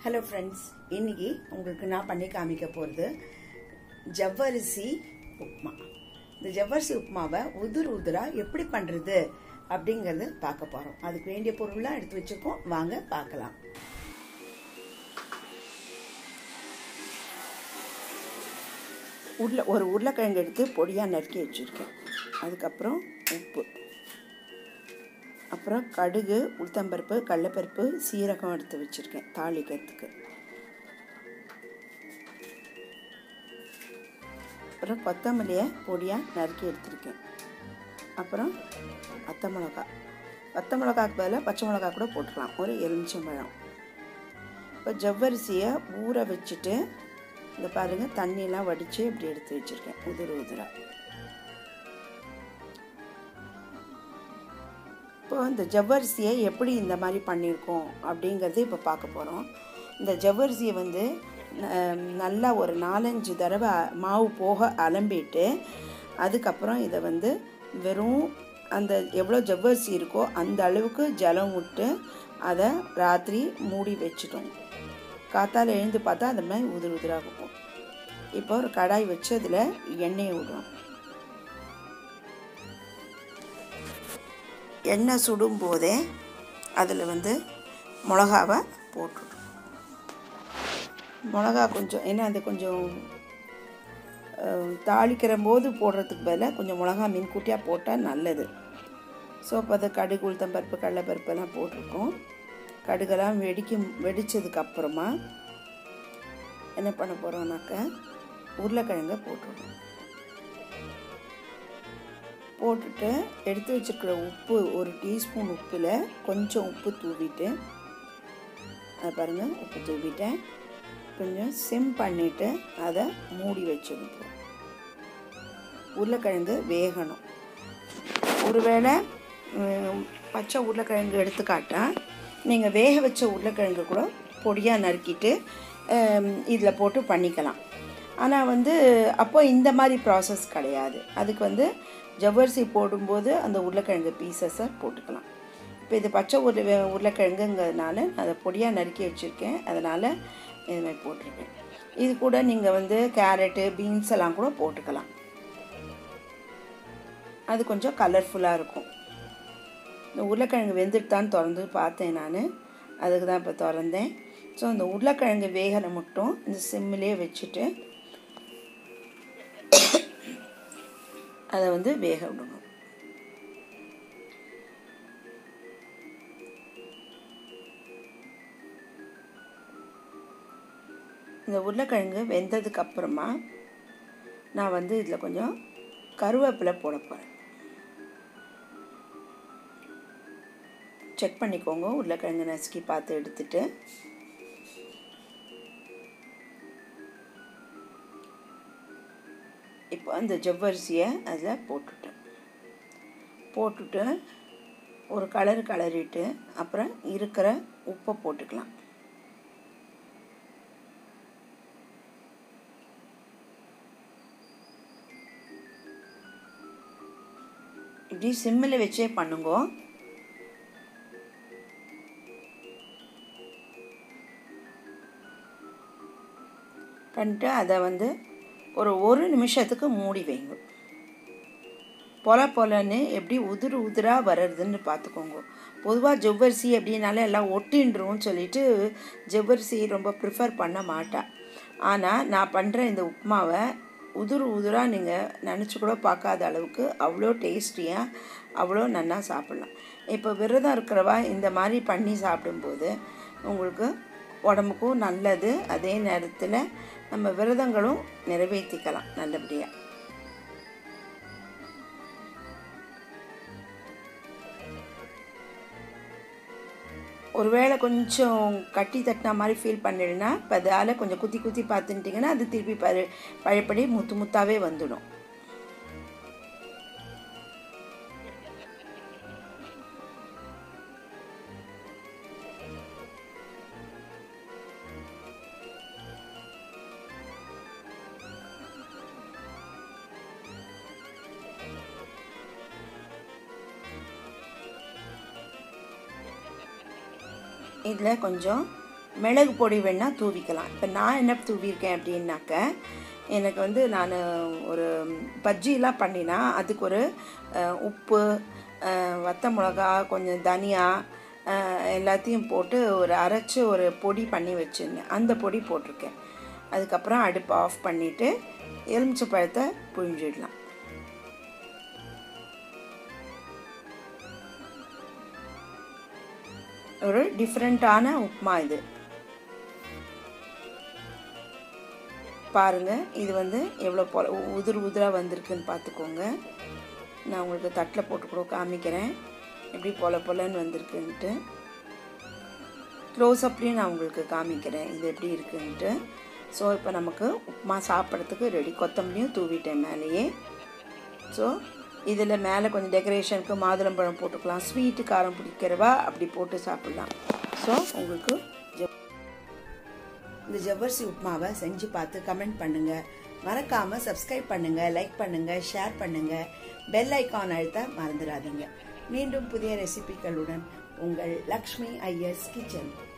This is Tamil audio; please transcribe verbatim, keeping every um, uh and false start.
ஹலோ ஃப்ரெண்ட்ஸ், இன்னைக்கு உங்களுக்கு நான் பண்ணி காமிக்க போகிறது ஜவ்வரிசி உப்புமா. இந்த ஜவ்வரிசி உப்புமாவை உதிர் உதிராக எப்படி பண்ணுறது அப்படிங்கிறது பார்க்க போகிறோம். அதுக்கு வேண்டிய பொருள்லாம் எடுத்து வச்சுருக்கோம், வாங்க பார்க்கலாம். உருளை ஒரு உருளைக்கிழங்கு எடுத்து பொடியாக நறுக்கி வச்சுருக்கேன். அதுக்கப்புறம் உப்பு, அப்புறம் கடுகு, உளுத்தம்பருப்பு, கடலைப்பருப்பு, சீரகம் எடுத்து வச்சுருக்கேன் தாளிக்கிறதுக்கு. அப்புறம் கொத்தமல்லியை பொடியாக நறுக்கி எடுத்துருக்கேன். அப்புறம் பச்சை மிளகா, பச்சை மிளகாக்கு பதிலாக பச்சை மிளகா கூட போட்டுக்கலாம், ஒரு எலுமிச்சம்பழம். இப்போ ஜவ்வரிசியை ஊற வச்சுட்டு இந்த பாருங்கள், தண்ணியெலாம் வடித்து இப்படி எடுத்து வச்சுருக்கேன் உதிர் உதிராக. இப்போ இந்த ஜவ்வரிசியை எப்படி இந்த மாதிரி பண்ணியிருக்கோம் அப்படிங்கிறது இப்போ பார்க்க போகிறோம். இந்த ஜவ்வரிசியை வந்து நல்லா ஒரு நாலஞ்சு தடவை மாவு போக அலம்பிட்டு, அதுக்கப்புறம் இதை வந்து வெறும் அந்த எவ்வளோ ஜவ்வரிசி இருக்கோ அந்த அளவுக்கு ஜலம் விட்டு அதை ராத்திரி மூடி வச்சுட்டோம். காத்தால் எழுந்து பார்த்தா அந்த மாதிரி உதிர் உதிராக இருக்கும். இப்போ ஒரு கடாய் வச்சு அதில் எண்ணெயை விடுறோம். எண்ணெய் சுடும் போதே அதில் வந்து மிளகாவை போட்டுடும். மிளகா கொஞ்சம் ஏன்னா அது கொஞ்சம் தாளிக்கிற போது போடுறதுக்கு பதிலாக கொஞ்சம் மிளகா மீன்குட்டியாக போட்டால் நல்லது. ஸோ இப்போ அதை கடுகு, உளுத்தம்பருப்பு, கடலைப்பருப்பெல்லாம் போட்டிருக்கோம். கடுகெல்லாம் வெடிக்கும் வெடித்ததுக்கப்புறமா என்ன பண்ண போகிறோம்னாக்கா உருளைக்கிழங்கை போட்டுருக்கோம். போட்டுட்டு எடுத்து வச்சுருக்கிற உப்பு, ஒரு டீஸ்பூன் உப்பில் கொஞ்சம் உப்பு தூவிட்டு, அதை பாருங்கள் உப்பு தூவிட்டேன். கொஞ்சம் சிம் பண்ணிவிட்டு அதை மூடி வச்சுருப்போம். உருளைக்கிழங்கு வேகணும். ஒருவேளை பச்சை உருளைக்கிழங்கு எடுத்துக்காட்டா நீங்கள் வேக வச்ச உருளைக்கிழங்கு கூட பொடியாக நறுக்கிட்டு இதில் போட்டு பண்ணிக்கலாம். ஆனால் வந்து அப்போ இந்த மாதிரி ப்ராசஸ் கிடையாது. அதுக்கு வந்து ஜவ்வரிசி போடும்போது அந்த உருளைக்கிழங்கு பீசஸை போட்டுக்கலாம். இப்போ இது பச்சை உருளை உருளைக்கிழங்குங்கிறதுனால அதை பொடியாக நறுக்கி வச்சுருக்கேன், அதனால் இதுமாதிரி போட்டிருக்கேன். இது கூட நீங்கள் வந்து கேரட்டு, பீன்ஸ் எல்லாம் கூட போட்டுக்கலாம். அது கொஞ்சம் கலர்ஃபுல்லாக இருக்கும். இந்த உருளைக்கிழங்கு வெந்துட்டான்னு திறந்து பார்த்தேன் நான், அதுக்கு தான் இப்போ திறந்தேன். ஸோ இந்த உருளைக்கிழங்கு வேகிற மட்டும் இந்த சிம்மிலே வச்சுட்டு அதை வந்து வேக விடணும். இந்த உருளைக்கிழங்கு வெந்ததுக்கு அப்புறமா நான் வந்து இதில் கொஞ்சம் கருவேப்பிலை போட போகிறேன். செக் பண்ணிக்கோங்க, உருளைக்கிழங்கு நசுக்கி பார்த்து எடுத்துட்டு. இப்போ அந்த ஜவ்வரிசியை அதில் போட்டுட்டேன். போட்டுட்டு ஒரு கலர் கலரிட்டு அப்புறம் இருக்கிற உப்பை போட்டுக்கலாம். இப்படி சிம்மில் வச்சே பண்ணுங்க. பண்ணிட்டு அதை வந்து ஒரு ஒரு நிமிஷத்துக்கு மூடி வைங்க. பொல பொலன்னு எப்படி உதிர் உதிராக வர்றதுன்னு பார்த்துக்கோங்க. பொதுவாக ஜவ்வரிசி அப்படின்னாலே எல்லாம் ஒட்டின்றோன்னு சொல்லிட்டு ஜவ்வரிசி ரொம்ப ப்ரிஃபர் பண்ண மாட்டேன். ஆனால் நான் பண்ணுற இந்த உப்புமாவை உதிர் உதிராக நீங்கள் நினச்சி கூட பார்க்காத அளவுக்கு அவ்வளோ டேஸ்டியாக அவ்வளோ நல்லா சாப்பிட்லாம். இப்போ விரதம் இருக்கிறவா இந்த மாதிரி பண்ணி சாப்பிடும்போது உங்களுக்கு உடம்புக்கும் நல்லது, அதே நேரத்தில் நம்ம விரதங்களும் நிறைவேற்றிக்கலாம் நல்லபடியாக. ஒருவேளை கொஞ்சம் கட்டி தட்டின மாதிரி ஃபீல் பண்ணிடுனா இப்போ அதால் கொஞ்சம் குத்தி குத்தி பார்த்துட்டிங்கன்னா அது திருப்பி பழ பழையபடி முத்து முத்தாவே வந்துடும். இதில் கொஞ்சம் மிளகு பொடி வேணால் தூவிக்கலாம். இப்போ நான் என்ன தூவியிருக்கேன் அப்படின்னாக்க, எனக்கு வந்து நான் ஒரு பஜ்ஜிலாம் பண்ணினா அதுக்கு ஒரு உப்பு, வத்த மிளகா, கொஞ்சம் தனியா எல்லாத்தையும் போட்டு ஒரு அரைச்சி ஒரு பொடி பண்ணி வச்சுருந்தேன். அந்த பொடி போட்டிருக்கேன். அதுக்கப்புறம் அடுப்பு ஆஃப் பண்ணிவிட்டு எலுமிச்சை பழத்தை புழிஞ்சிடலாம். ஒரு டிஃப்ரெண்ட்டான உப்புமா இது. பாருங்கள், இது வந்து எவ்வளோ பொல உதிர் உதிராக வந்திருக்குன்னு பார்த்துக்கோங்க. நான் உங்களுக்கு தட்டில் போட்டு கூட காமிக்கிறேன் எப்படி பொல பொலன்னு வந்திருக்குன்ட்டு. க்ளோஸ்அப்லேயும் நான் உங்களுக்கு காமிக்கிறேன் இது எப்படி இருக்குன்ட்டு. ஸோ இப்போ நமக்கு உப்புமா சாப்பிட்றதுக்கு ரெடி. கொத்தமல்லியும் தூவிட்டேன் மேலேயே. ஸோ இதில் மேலே கொஞ்சம் டெக்கரேஷனுக்கு மாதுளம்பழம் போட்டுக்கலாம். ஸ்வீட்டு காரம் பிடிக்கிறவா அப்படி போட்டு சாப்பிட்லாம். ஸோ உங்களுக்கு இந்த ஜவ்வரிசி உப்புமாவை செஞ்சு பார்த்து கமெண்ட் பண்ணுங்கள். மறக்காமல் சப்ஸ்கிரைப் பண்ணுங்கள், லைக் பண்ணுங்கள், ஷேர் பண்ணுங்கள், பெல் ஐக்கான் அழுத்த மறந்துடாதீங்க. மீண்டும் புதிய ரெசிபிகளுடன் உங்கள் லக்ஷ்மி ஐயர்ஸ் கிச்சன்.